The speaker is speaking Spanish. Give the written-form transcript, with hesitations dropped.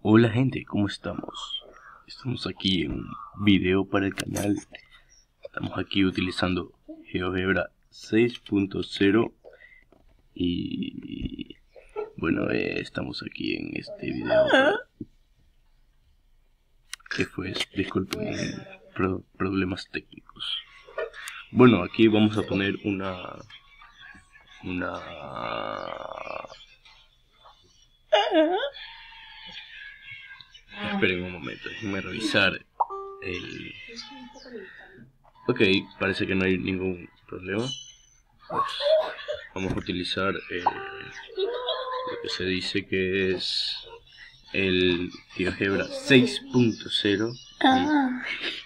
Hola gente, ¿cómo estamos? Estamos aquí en un video para el canal. Estamos aquí utilizando GeoGebra 6.0 y bueno, estamos aquí en este video que fue, disculpen, problemas técnicos. Bueno, aquí vamos a poner Esperen un momento, déjenme revisar el... Ok, parece que no hay ningún problema. Pues vamos a utilizar lo que se dice que es el GeoGebra 6.0